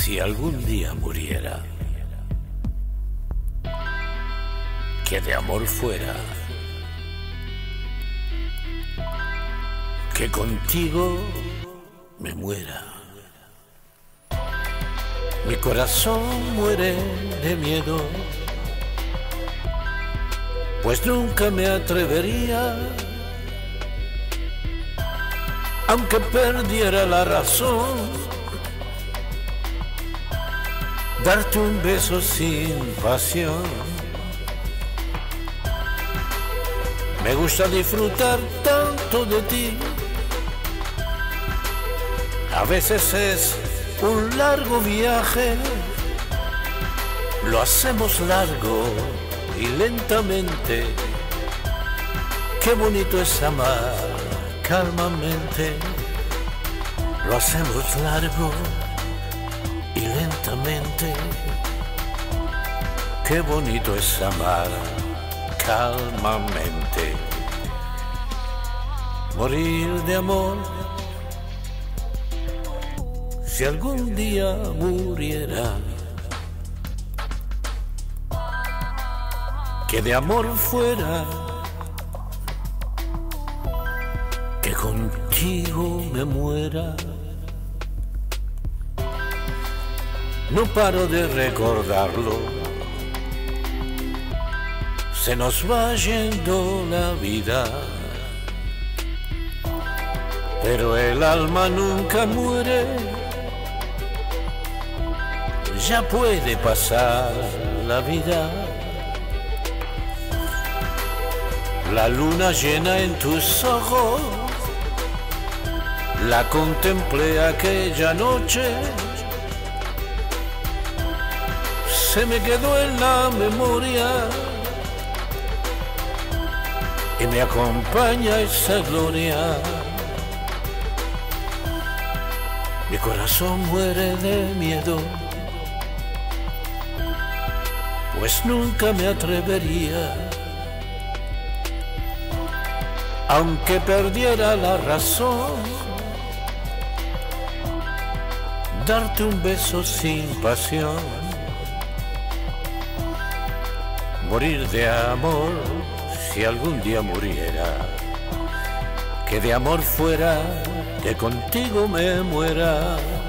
Si algún día muriera, que de amor fuera, que contigo me muera. Mi corazón muere de miedo, pues nunca me atrevería, aunque perdiera la razón, darte un beso sin pasión. Me gusta disfrutar tanto de ti, a veces es un largo viaje, lo hacemos largo y lentamente. Qué bonito es amar calmamente, lo hacemos largo y lentamente. Qué bonito es amar calmamente. Morir de amor, si algún día muriera, que de amor fuera, que contigo me muera. No paro de recordarlo, se nos va yendo la vida, pero el alma nunca muere. Ya puede pasar la vida, la luna llena en tus ojos, la contemplé aquella noche, se me quedó en la memoria y me acompaña esa gloria. Mi corazón muere de miedo, pues nunca me atrevería, aunque perdiera la razón, darte un beso sin pasión. Morir de amor, si algún día muriera, que de amor fuera, que contigo me muera.